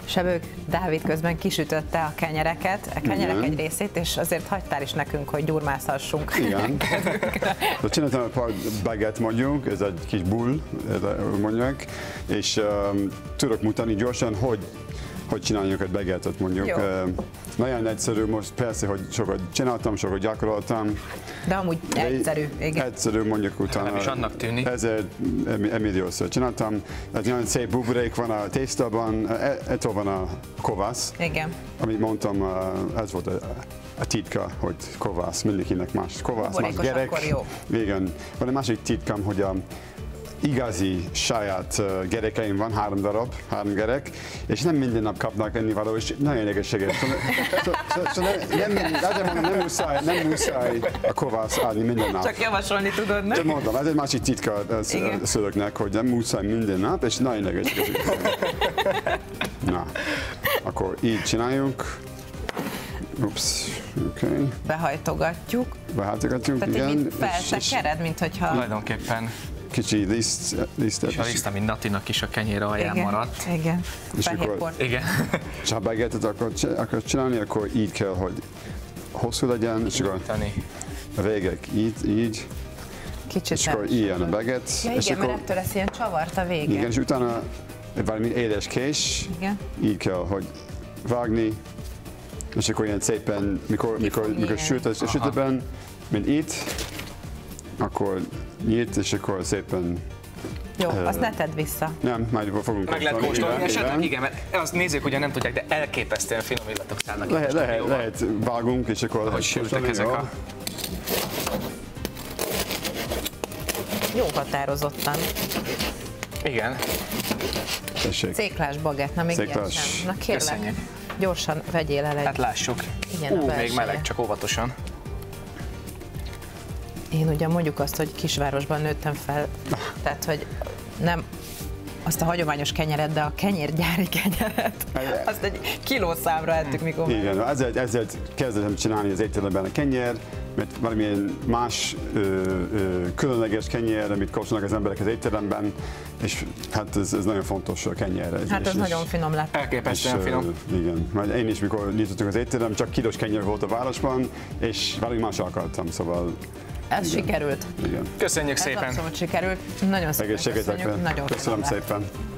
Sebők Dávid közben kisütötte a kenyereket, a kenyerek Igen. egy részét, és azért hagytál is nekünk, hogy gyurmázhassunk. Igen. Csináltam egy pár baguette mondjuk, ez egy kis bull, mondják, és tudok mutatni gyorsan, hogy csináljuk egy baguette-et mondjuk. Nagyon egyszerű, most persze, hogy sokat csináltam, sokat gyakoroltam. De amúgy egyszerű, igen. Egyszerű mondjuk utána. Nem is annak tűnik. Ezért milliószor csináltam. Ez nagyon szép buborék van a tésztában, ettől van a kovász. Igen. Amit mondtam, ez volt a titka, hogy kovász, mindenkinek más kovász, más Buborékos gyerek. akkor jó. Igen. Van egy másik titkam, hogy a igazi saját gyerekeim van, 3 darab, 3 gyerek, és nem minden nap kapnak ennivaló, és nagyon egészséges. Nem muszáj a kovász állni minden nap. Csak javasolni tudod, nem? Csak mondom, ez egy másik titka a szülőknek, hogy nem muszáj minden nap, és nagyon egészséges. Na, akkor így csináljuk. Ups, oké. Behajtogatjuk. Behajtogatjuk, Tehát igen. így mint feltekered, mint hogyha... Tulajdonképpen. Kicsi lisztet. És a liszt, ami Natinak is a kenyére alján maradt. Igen, És fehér akkor- port. Igen. És ha baguette-et akarod csinálni, akkor így kell, hogy hosszú legyen, és akkor a végek így, Kicsit és akkor ilyen a baguette. Ja, és igen, mert akkor, ettől lesz ilyen csavart a vége. igen, és utána valami édes kés, Igen. így kell, hogy vágni, és akkor ilyen szépen, mikor süt a sütőben, mint itt, akkor nyit, és akkor szépen... Jó, azt ne tedd vissza. Nem, majd fogunk Meg lehet kóstolni, igen, esetleg igen. igen, mert azt nézők ugye nem tudják, de elképesztően finom illatok szállnak. Lehet, vágunk, és akkor Hogy sültek ezek a... Jó határozottan. Igen. Tessék. Céklás bagett, na még ilyen Céklás. sem. Na kérlek, Köszönjük. gyorsan vegyél el egy. Hát lássuk. Igen, a Még belseje. meleg, csak óvatosan. Én ugye mondjuk azt, hogy kisvárosban nőttem fel, tehát hogy nem azt a hagyományos kenyeret, de a kenyérgyári kenyeret, azt egy kilószámra ettük, mikor Igen, ezért kezdtem csinálni az étteremben a kenyér, mert valamilyen más különleges kenyér, amit kóstolnak az emberek az étteremben, és hát ez nagyon fontos a kenyér. Hát ez nagyon finom lett. Elképesztően finom. Igen, mert én is, mikor nyitottunk az étterem, csak kilós kenyér volt a városban, és valami más akartam, szóval Ez sikerült. igen. Köszönjük Ez szépen. abszolút sikerült. Nagyon szépen Egészségetekre. köszönjük. Nagyon Köszönöm finom lett. szépen.